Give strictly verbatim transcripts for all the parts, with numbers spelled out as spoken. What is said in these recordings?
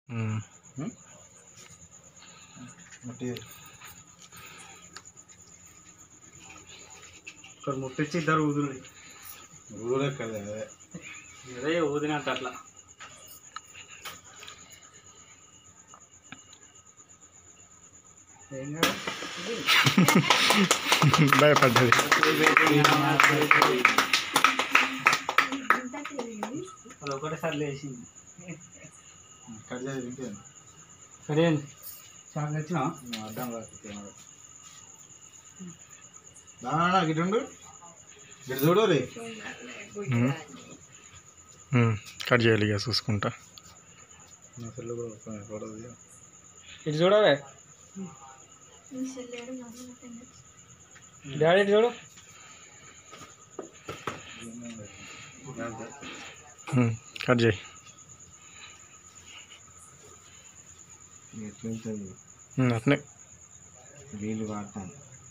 ముట్టించి ఇద్దరు ఊదులు ఊరే కదా అదే ఊదినట్టు అట్లా భయపడ్డది అది ఒకటేసారి లేచింది కడియాలి కడియండి చాలా తెచ్చినా అడ్డం రానా గిట్టుండు గిట్ చూడు రే కట్ చేయాలి ఇక చూసుకుంటా ఇటు చూడవే డాడీ ఇటు చూడు కట్ చేయి అట్నే వీళ్ళు వాడతాను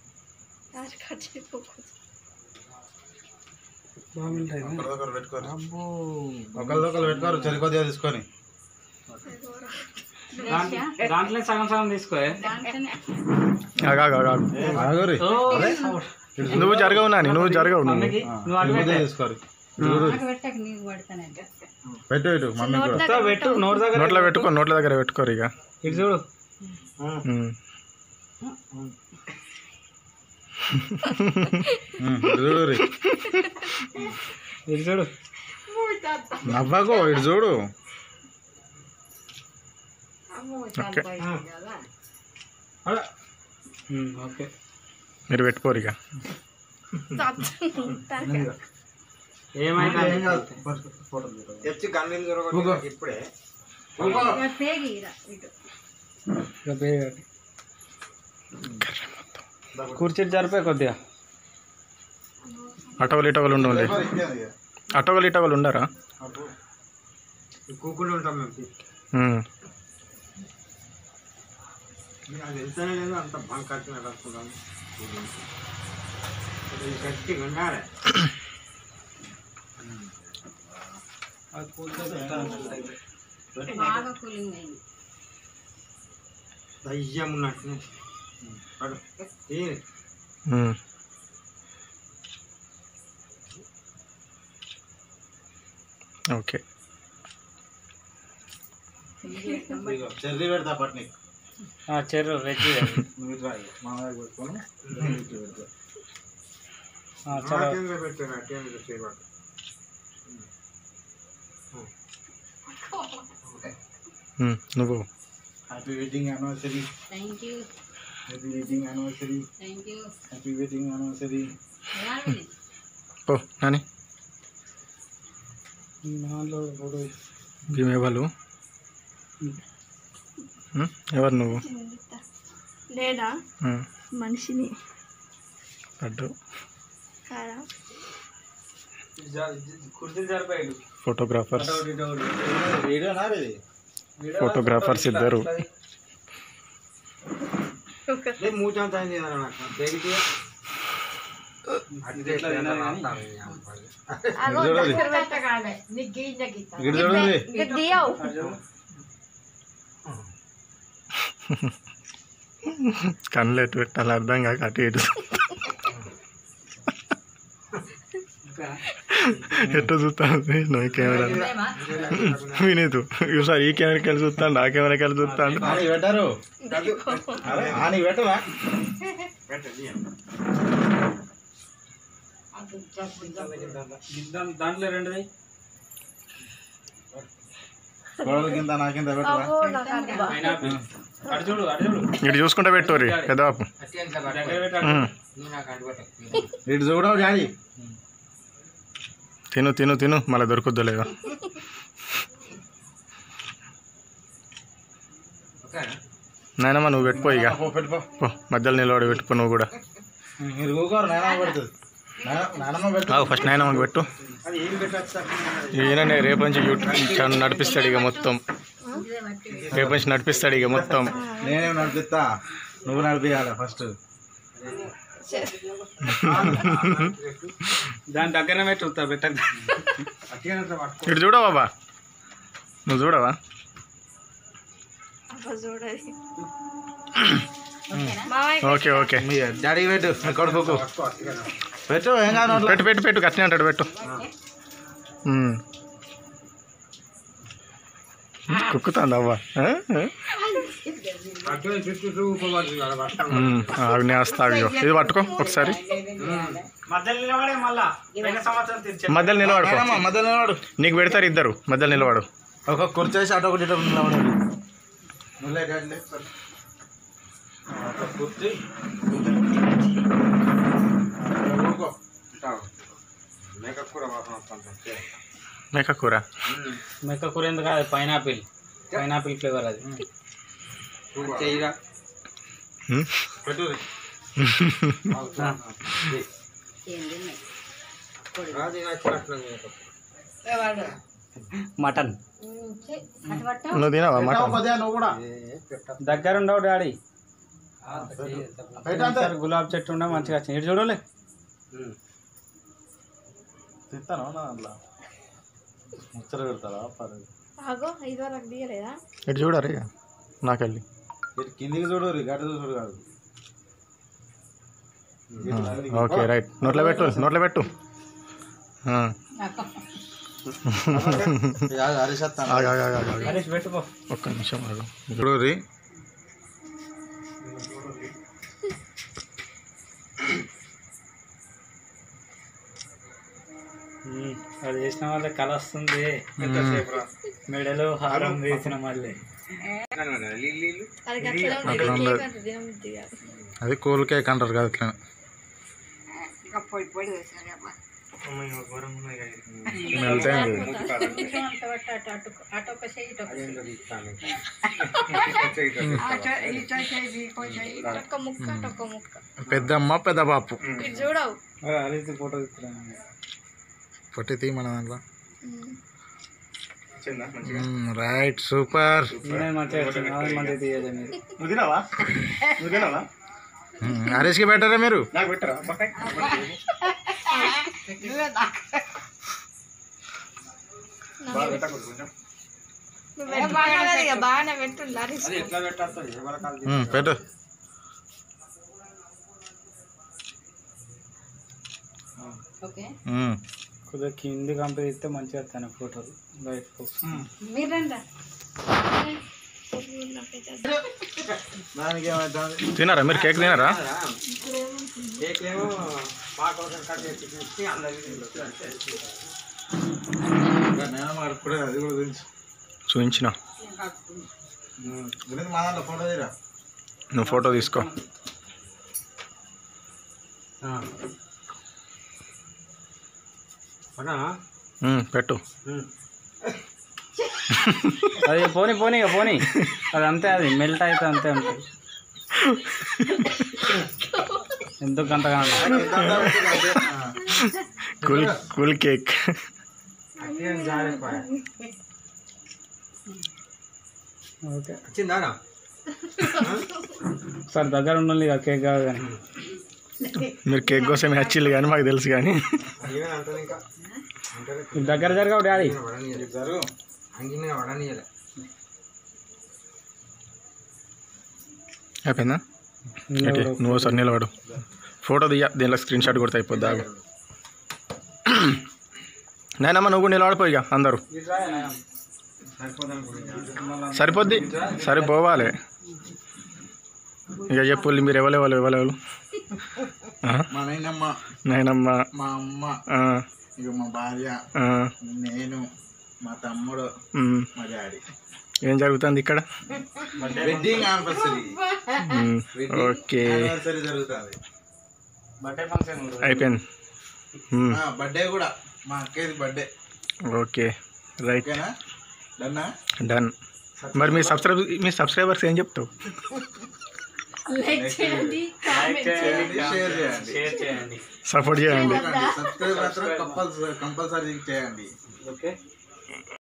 ఒకరిదొకరు పెట్టుకోరు ఒకరిదొకరు పెట్టుకోరు చెరి కొద్దిగా తీసుకొని దాంట్లో సగం సగం తీసుకో నువ్వు జరగవు నాని నువ్వు జరగవు తీసుకోరు పెట్టు పెట్టు మమ్మీ పెట్టు నోట్ దగ్గర నోట్లో పెట్టుకో నోట్ల దగ్గర పెట్టుకోరు ఇక ఇటు చూడు చూడు రే ఇటు చూడు నవ్వకో ఇటు చూడు ఓకే మీరు పెట్టుకోరు ఇక ఏమైనా ఇప్పుడే కూర్చొని జరిపోయి కొద్దిగా అటవలు ఇటవలు ఉండవులే అటవలు ఇటవలు ఉండరా కూకుండా ఉంటాం మేము అది వెళ్తానే లేదు అంత బంక్ కట్టిన కట్టుకుంటాం గట్టిగా ఉండాలి దయ్యం ఉన్నట్టు ఓకే చెర్రీ పెడతా పట్ని చెర్రు వెజ్ మామయ్య పెట్టుకొని పెట్టాను నువ్వు happy wedding anniversary happy wedding anniversary happy wedding anniversary ఓ నాని ఎవరు ఎవరు నువ్వు నేనా మనిషిని పడ్డు కుర్చీలు జరిపోయాడు ఫోటోగ్రాఫర్స్ వీడియోనా రే ఫోటోగ్రాఫర్స్ ఇద్దరు మూచంతా అయింది కదా నాకు తెగితే కళ్ళు ఎటు పెట్టాలి అర్థం కాక అటు ఇటు ఎట్ట చూస్తాను నువ్వు కెమెరా వినీతు ఈసారి ఈ కెమెరాకి వెళ్ళి చూస్తాను ఆ కెమెరాకి వెళ్ళి చూస్తాను పెట్టారు పెట్టరా దాంట్లో రెండు కింద నా కింద పెట్టరా అటు చూడు అటు చూడు ఇటు చూసుకుంటా పెట్టోరి పెద్దబాపు ఇటు చూడవు డాడీ తిను తిను తిను మళ్ళీ దొరుకుద్దో లేదో నాయనమ్మ నువ్వు పెట్టుకో ఇక పెట్టుకో పో మధ్యలో నిలబడి పెట్టుకో నువ్వు కూడా మీరు ఊరుకోరు నాయనమ్మ పెడుతుంది నాయనమ్మ పెట్టు ఫస్ట్ నాయనమ్మకి పెట్టు ఈయననే రేపు నుంచి యూట్యూబ్ నడిపిస్తాడు ఇక మొత్తం రేపు నుంచి నడిపిస్తాడు ఇక మొత్తం నేనే నడిపిస్తా నువ్వు నడిపియాలి ఫస్ట్ దాని దగ్గరనే పెట్టుతా పెట్ట ఇటు చూడవా బాబా నువ్వు చూడవా చూడది మామయ్య ఓకే ఓకే మీ డాడీ పెట్టు మీ కొడుకు పెట్టు ఏం కాదు నోట్లో. పెట్టు పెట్టు పెట్టు కట్నే అంటాడు పెట్టు ఉమ్. కుక్కుతాంది అవ్వ ఆ? ఆ? ఉమ్, ఆగు, నేను వస్తా ఇగో ఇది పట్టుకో ఒకసారి మధ్యలో నిలబడే మళ్ళా పోయిన సంవత్సరం తెచ్చి మధ్యలో నిలబడుకో ఏనమ్మా, మధ్యలో నిలబడు. నీకు పెడతారు ఇద్దరు మధ్యలో నిలబడు ఒక కుర్చేసి అటు ఒకటి ఇటు ఒకటి నిలబడు. నువ్వులే డాడీ లే. ఒక కుర్చీ ఊరుకో. మేకప్ కూడా వాసన వస్తుంది. మేక కూర మెక్క కూర ఎందుకు అది పైనాపిల్ పైనాపిల్ ఫ్లేవర్ అది చెయ్యిగా ఉమ్. పెట్టు రే. మటన్ నువ్వు తినావా పెట్టావా మటన్ కొద్దిగా నువ్వు కూడా దగ్గర ఉండవు డాడీ పెట్టు అంతే. ఒకసారి గులాబ్ చెట్టు ఉండే మంచిగా వచ్చింది ఇటు చూడలే తింటాను నా అట్లా ముచ్చట పెడతారా పర్లేదు. ఆగో ఐదు వరకు దిగలేదా ఇటు చూడరు ఇక నాకెళ్ళి ఇటు కిందికి చూడు గడ్డ చూడు కాదు. ఓకే రైట్ నోట్లో పెట్టు నోట్లో పెట్టు ఆ. కాదు హరిసత్తాను. ఆగు, ఆగు, ఆగు, ఆగు. హరీష్ పెట్టుకో ఒక్క నిమిషం ఆగు. ఇప్పుడు రీ ఉమ్, అది చేసిన వాళ్ళ కళ వస్తుంది ఎంతసేపు రా. మెడలో హారం వేసిన మళ్ళీ అది గట్లనే అట్లా ఉంటుంది ఉండదు. కేక్ అంత తినబుద్ధి కాదు అది కూల్ కేక్ అంటారు కదా అట్లా మెల్ట్ అయింది ఒక్క ముక్క ఒక్క ముక్క పెద్దమ్మ పెద్ద బాపు ఇటు చూడవు హరీష్ ఫోటో తీసుకురా పొట్టి తీ మన దాంట్లో రైట్ సూపర్ నేనే మంచిగా వచ్చింది నాది మంచిగా తీయాలి మీరు నువ్వు తినావా నువ్వు తినావా హరీష్కి పెట్టారా మీరు నాకు పెట్టరా బాగా పెట్టకూడదు కొంచెం. నువ్వు పెట్టమన్నది ఇక బాగానే పెట్టుండు హరీష్ ఎట్లా పెట్టేస్తుంది ఎవరి కాలు ఉమ్, పెట్టు ఉమ్. కొద్దిగా కింది కంపెనీ ఇస్తే మంచిగా వస్తాను ఫోటోలు లైట్ మీరండి దానికి ఏమవుతుంది తినారా మీరు కేక్ తినారా నేను మాట్లాడుకుంటే అది కూడా గురించి చూపించిన గురించి మా దాంట్లో ఫోటో తీరా. నువ్వు ఫోటో తీసుకో ఉమ్, పెట్టు అది పోనీ పోనీ ఇక పోనీ అది అంతే అది మెల్ట్ అయితే అంతే ఉంటుంది ఎందుకు అంతగా cool cool cake okay sir దగ్గర ఉండాలి ఇక కేక్ కాదు కానీ మీరు కేక్ కోసం హచ్చిల్లు కానీ మాకు తెలుసు కానీ దగ్గర జరగవు డాడీ అయిపోయిందా ఏంటి? నువ్వు సార్ నిలబడు ఫోటో దియ్య దీనిలో స్క్రీన్ షాట్ కొడితే అయిపోద్ది ఆగు నాయనమ్మ నువ్వు నిలబడిపోయి ఇక అందరూ సరిపోద్ది సరిపోవాలి ఇక చెప్పు మీరు ఎవరెవరు ఎవరెవరు మా నాయనమ్మ నాయనమ్మ మా అమ్మ ఆ, ఇక మా భార్య ఆ, నేను మా తమ్ముడు ఉమ్. మా డాడీ ఏం జరుగుతుంది ఇక్కడ wedding anniversary um, okay anniversary జరుగుతుంది. బర్త్డే ఫంక్షన్ అయిపోయింది ఉమ్, బర్త్డే కూడా మా అక్కది బర్త్డే. ఓకే రైట్ ఓకేనా డన్నా డన్ మరి మీ సబ్స్క్రైబ్ మీ సబ్స్క్రైబర్స్ ఏం చెప్తావు లైక్ చేయండి కామెంట్ చేయండి షేర్ చేయండి షేర్ చేయండి సపోర్ట్ చేయండి సబ్స్క్రైబ్ మాత్రం కంపల్సరీ కంపల్సరీ చేయండి. ఓకే